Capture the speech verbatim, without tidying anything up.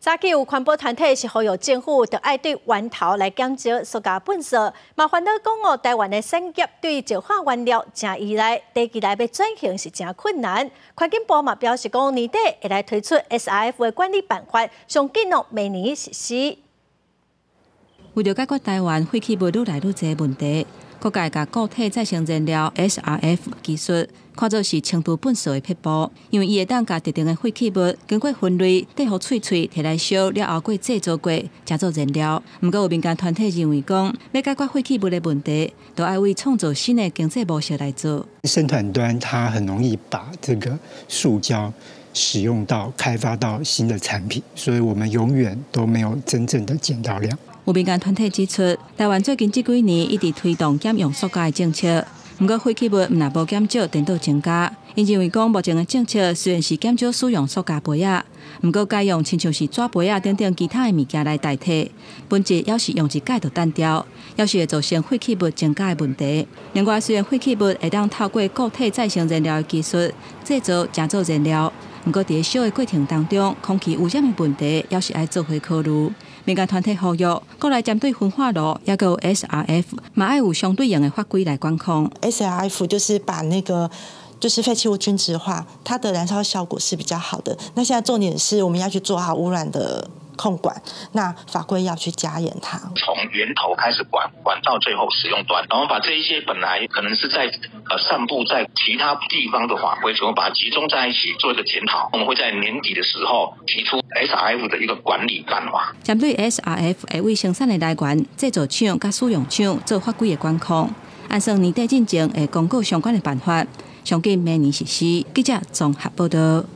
早起有环保团体是呼吁政府着爱对源头来减少塑胶垃圾，嘛烦恼讲哦，台湾的产业对石化原料真依赖，短期内要转型是真困难。环境部嘛表示讲，年底会来推出 S R F 的管理办法，上紧哦明年实施。 为了解决台湾废弃物愈来愈侪问题，各界把固体再生燃料 S R F 技术看作是清除粪扫的撇步，因为伊会当把特定的废弃物经过分类、带互喙喙摕来烧了后，过制作过，加做燃料。不过有民间团体认为讲，要解决废弃物的问题，都要为创造新的经济模式来做。 生产端它很容易把这个塑胶使用到开发到新的产品，所以我们永远都没有真正的减到量。 有民间团体指出，台湾最近这几年一直推动减用塑胶的政策，不过废弃物毋若无减少，颠倒增加。因认为讲，目前的政策虽然是减少使用塑胶杯仔，不过改用亲像是纸杯仔等等其他的物件来代替，本质要是用一改就单调，要是会造成废弃物增加的问题。另外，虽然废弃物会当透过固体再生燃料的技术制造加做燃料，不过在烧的过程当中，空气污染的问题要是要做回考虑。民间团体呼吁，过来针对焚化炉，也有 S R F， 嘛要有相对应的法规来管控。 S R F 就是把那个就是废弃物均质化，它的燃烧效果是比较好的。那现在重点是我们要去做好污染的控管，那法规要去加严它， 从源头开始管，管到最后使用端，然后把这一些本来可能是在呃散布在其他地方的法规，全部把它集中在一起做一个检讨。我们会在年底的时候提出 S R F 的一个管理办法。 针对 S R F 会为生产的来源、制造厂甲使用厂做法规的管控，按算年底进前会公告相关的办法，上紧明年实施。记者综合报道。